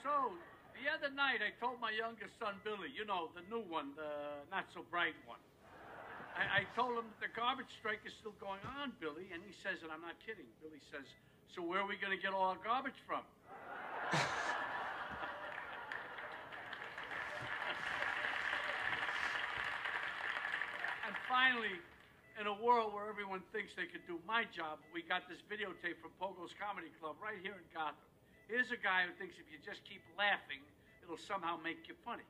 So, the other night I told my youngest son, Billy, you know, the new one, the not-so-bright one. I told him the garbage strike is still going on, Billy, and he says, and I'm not kidding, Billy says, so where are we going to get all our garbage from? And finally, in a world where everyone thinks they could do my job, we got this videotape from Pogo's Comedy Club right here in Gotham. Here's a guy who thinks if you just keep laughing, it'll somehow make you funny.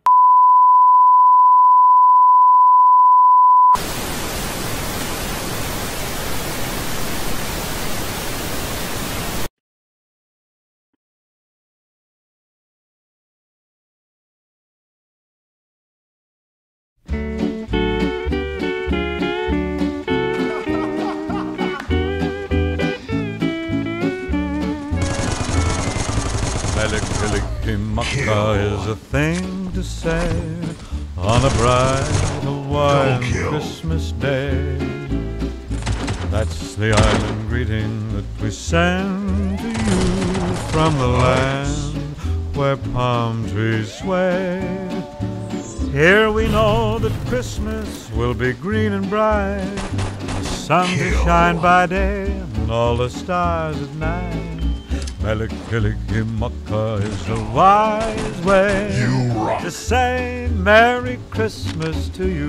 Kalikimaka is a thing to say on a bright Hawaiian Christmas day. That's the island greeting that we send to you from the land where palm trees sway. Here we know that Christmas will be green and bright, the sun to shine by day and all the stars at night. Mele-Kalikimaka is a wise way to say Merry Christmas to you.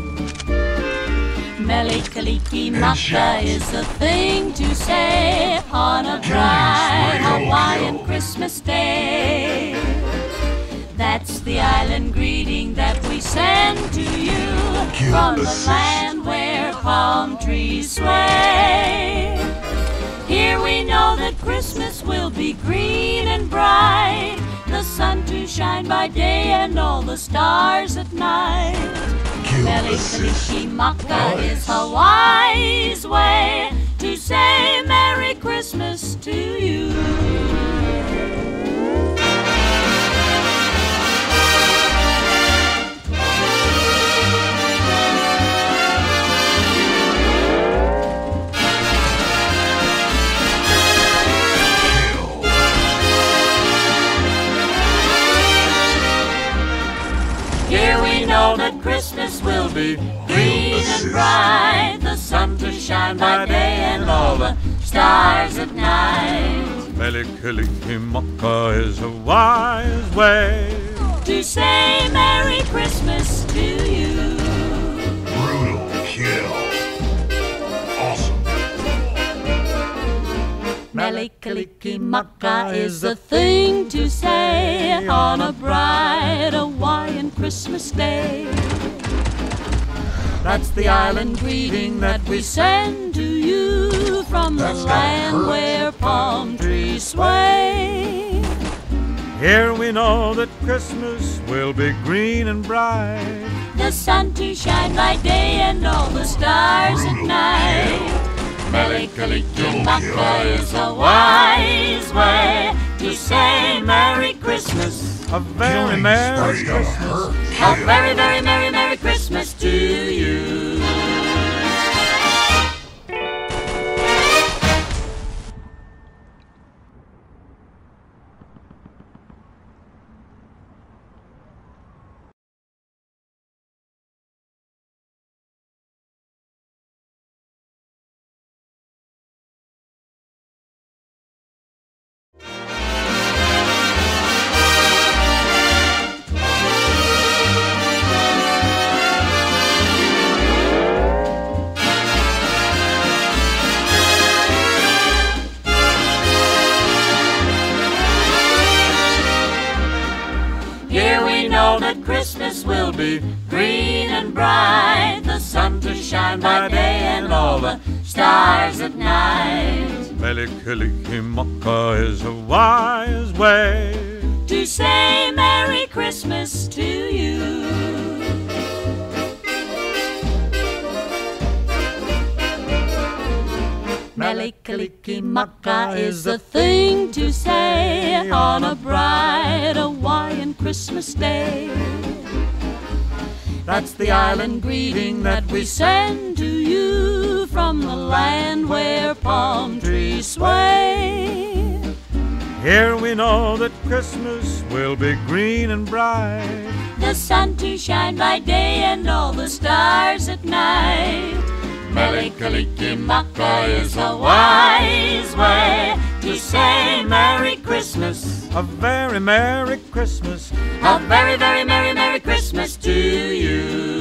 Mele-Kalikimaka is a thing to say on a bright Hawaiian Christmas day. That's the island greeting that we send to you from the land where palm trees sway. Here we know that Christmas will be green and bright, the sun to shine by day and all the stars at night. Mele-Kalikimaka is a wise way to say Merry Christmas to you. Here we know that Christmas will be green and bright, the sun to shine by day and all the stars at night. Mele-Kalikimaka is a wise way to say Merry Christmas to you. Brutal kill. Awesome. Mele-Kalikimaka is a thing to say on a bright Hawaiian Christmas day. That's the island greeting that we send to you from the land where palm trees sway. Here we know that Christmas will be green and bright, the sun to shine by day and all the stars at night. Mele-Kalikimaka is a wise way to say Merry Christmas. A very Merry Christmas. A very, very Merry, Merry Christmas to you. That Christmas will be green and bright, the sun to shine by day and all the stars at night. Mele-Kalikimaka is a wise way to say Merry Christmas to you. Mele-Kalikimaka is a thing to say on a bright Hawaiian Christmas day. That's the island greeting that we send to you from the land where palm trees sway. Here we know that Christmas will be green and bright. The sun to shine by day and all the stars at night. Mele Kalikimaka is a wise way to say Merry Christmas. A very Merry Christmas. A very, very Merry, Merry Christmas to you.